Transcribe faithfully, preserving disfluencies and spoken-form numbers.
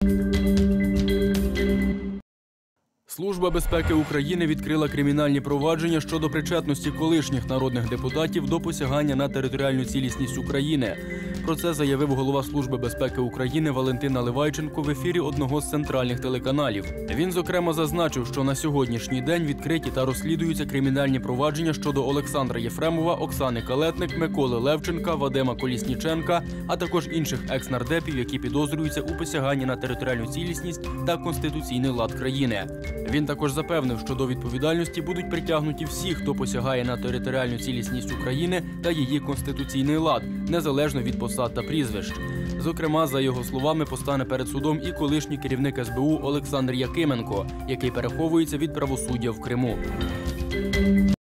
Служба безпеки України відкрила кримінальні провадження щодо причетності колишніх народних депутатів до посягання на територіальну цілісність України. Про це заявив голова Служби безпеки України Валентин Наливайченко в ефірі одного з центральних телеканалів. Він, зокрема, зазначив, що на сьогоднішній день відкриті та розслідуються кримінальні провадження щодо Олександра Єфремова, Оксани Калетник, Миколи Левченка, Вадима Колісніченка, а також інших екс-нардепів, які підозрюються у посяганні на територіальну цілісність та конституційний лад країни. Він також запевнив, що до відповідальності будуть притягнуті всі, хто посягає на територіальну цілісність України та її конституційний лад, незалежно від посад та прізвищ. Зокрема, за його словами, постане перед судом і колишній керівник ес бе у Олександр Якименко, який переховується від правосуддя в Криму.